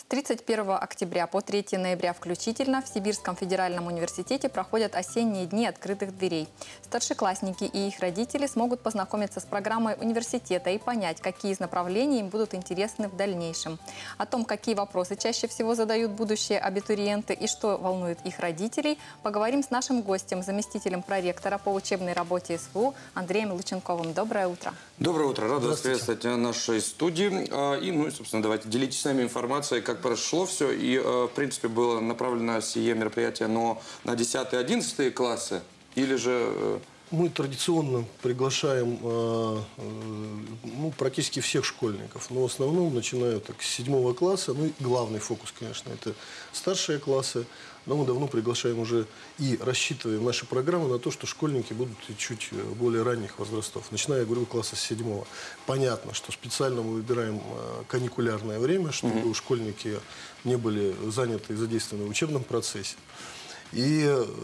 31 октября по 3 ноября включительно в Сибирском федеральном университете проходят осенние дни открытых дверей. Старшеклассники и их родители смогут познакомиться с программой университета и понять, какие из направлений им будут интересны в дальнейшем. О том, какие вопросы чаще всего задают будущие абитуриенты и что волнует их родителей, поговорим с нашим гостем, заместителем проректора по учебной работе СФУ Андреем Лученковым. Доброе утро. Доброе утро. Рада вас приветствовать в нашей студии. И, собственно, давайте делитесь с нами информацией, как прошло все. И, в принципе, было направлено сие мероприятие, но на 10-11 классы или же... Мы традиционно приглашаем практически всех школьников, но в основном начиная так, с 7 класса, ну и главный фокус, конечно, это старшие классы, но мы давно приглашаем уже и рассчитываем наши программы на то, что школьники будут чуть более ранних возрастов, начиная, я говорю, класса с 7. Понятно, что специально мы выбираем каникулярное время, чтобы школьники не были заняты и задействованы в учебном процессе. И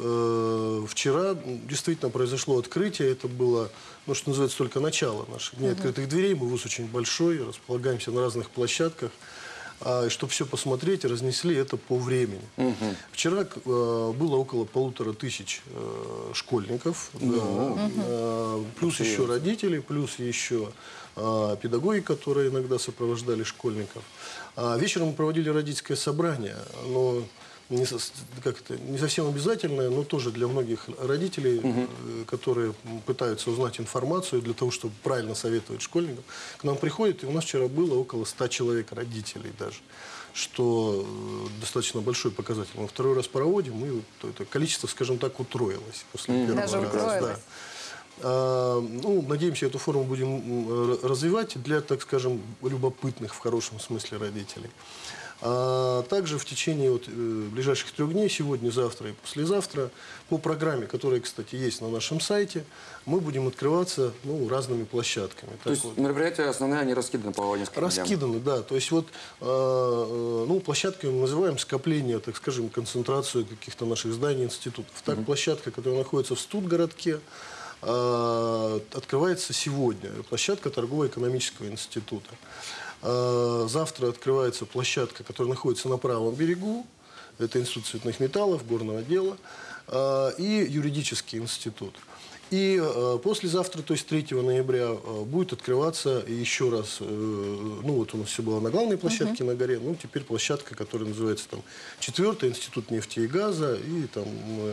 вчера действительно произошло открытие, это было, ну, что называется, только начало наших дней открытых дверей. Мы вуз очень большой, располагаемся на разных площадках. И чтобы все посмотреть, разнесли это по времени. Вчера было около 1500 школьников, плюс еще родители, плюс еще педагоги, которые иногда сопровождали школьников. Вечером мы проводили родительское собрание, но... Не совсем обязательное, но тоже для многих родителей, которые пытаются узнать информацию для того, чтобы правильно советовать школьникам, к нам приходят, и у нас вчера было около 100 человек родителей даже, что достаточно большой показатель. Мы второй раз проводим, и это количество, скажем так, утроилось после первого раза. Утроилось. Ну, надеемся, эту форму будем развивать для, так скажем, любопытных в хорошем смысле родителей. Также в течение ближайших 3 дней, сегодня, завтра и послезавтра, по программе, которая, кстати, есть на нашем сайте, мы будем открываться разными площадками. То есть мероприятия основные, они раскиданы по нескольким дням? Раскиданы, да. То есть площадками мы называем скопление, так скажем, концентрацию каких-то наших зданий, институтов. Так, площадка, которая находится в Студгородке, открывается сегодня. Площадка торгово-экономического института. Завтра открывается площадка, которая находится на правом берегу. Это Институт цветных металлов, горного дела и юридический институт. И послезавтра, то есть 3 ноября, будет открываться еще раз, у нас все было на главной площадке на горе, теперь площадка, которая называется там 4-й Институт нефти и газа, и там,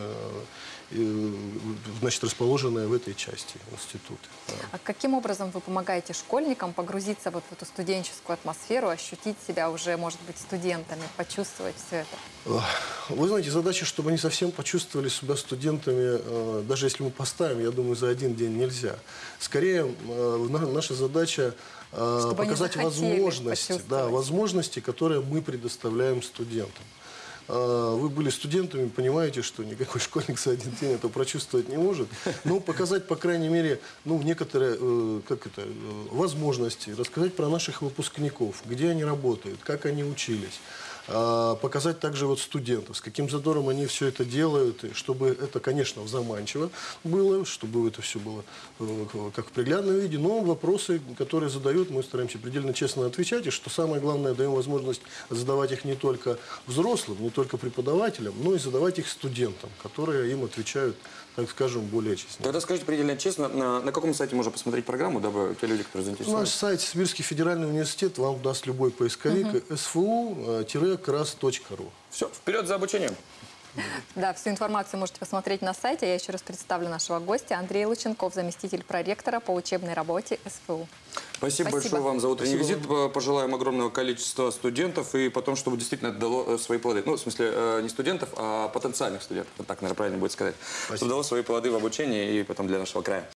значит, расположенная в этой части института. А каким образом вы помогаете школьникам погрузиться в эту студенческую атмосферу, ощутить себя уже, может быть, студентами, почувствовать все это? Вы знаете, задача, чтобы они совсем почувствовали себя студентами, даже если мы поставим, я думаю, за один день нельзя. Скорее, наша задача показать возможности, которые мы предоставляем студентам. Вы были студентами, понимаете, что никакой школьник за один день это прочувствовать не может. Но показать, по крайней мере, некоторые возможности, рассказать про наших выпускников, где они работают, как они учились. Показать также студентов, с каким задором они все это делают, чтобы это, конечно, заманчиво было, чтобы это все было как в приглядном виде, но вопросы, которые задают, мы стараемся предельно честно отвечать, и что самое главное, даем возможность задавать их не только взрослым, не только преподавателям, но и задавать их студентам, которые им отвечают, так скажем, более честно. Тогда скажите предельно честно, на каком сайте можно посмотреть программу, дабы те люди, которые заинтересованы? Наш сайт Сибирский федеральный университет вам даст любой поисковик sfu-kras.ru. Все, вперед за обучением! Да, всю информацию можете посмотреть на сайте. Я еще раз представлю нашего гостя. Андрей Лученков, заместитель проректора по учебной работе СФУ. Спасибо большое вам за утренний визит. Пожелаем огромного количества студентов и потом, чтобы действительно это дало свои плоды. Ну, в смысле, не студентов, а потенциальных студентов. Вот так, наверное, правильно будет сказать. Чтобы дало свои плоды в обучении и потом для нашего края.